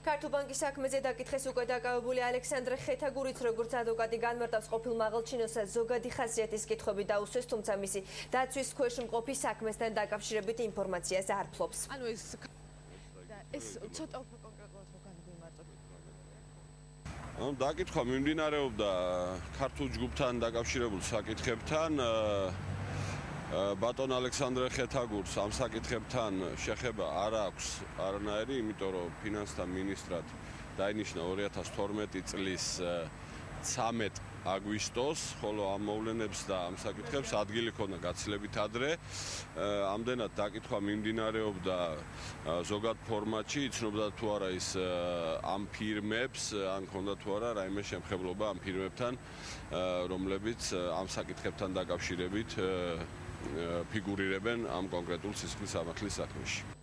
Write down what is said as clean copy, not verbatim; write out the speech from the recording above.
ქართულ ბანკის საქმეზე დაკითხეს უკვე დაკავებული ალექსანდრე ხეთაგურიც, როგორც ადვოკატი განმარტავს ყოფილმა აღელჩინოსას ზოგადი ხასიათის კითხვები დაუსვეს, თუმცა მისი დაცვის ქვეშ მყოფი საქმესთან დაკავშირებით ინფორმაციას არ ფლობს. ანუ ეს ცოტა უფრო კონკრეტულად მოგანებიმარტო. დაკითხვა მიმდინარეობდა ქართულ ჯგუფთან დაკავშირებულ საკითხებთან. ბატონ ალექსანდრე ხეთაგურს ამ საკითხებთან შეხება არ აქვს არანაირი, იმიტომ რომ ფინანსთა მინისტრად დაინიშნა 2012 წლის 13 აგვისტოს, ხოლო ამ მოვლენებს და ამ საკითხებს ადგილი ჰქონდა გაცილებით ადრე. ამდენად დაკითხვა მიმდინარეობდა ზოგად ფორმატში, იცნობდა თუ არა ის ამ ფირმებს, ან ჰქონდა თუ არა რაიმე შემხებლობა ამ ფირმებთან, რომლებიც ამ საკითხებთან დაკავშირებით ფიგურირებენ ამ კონკრეტულ სისხლის სამართლის საქმეში.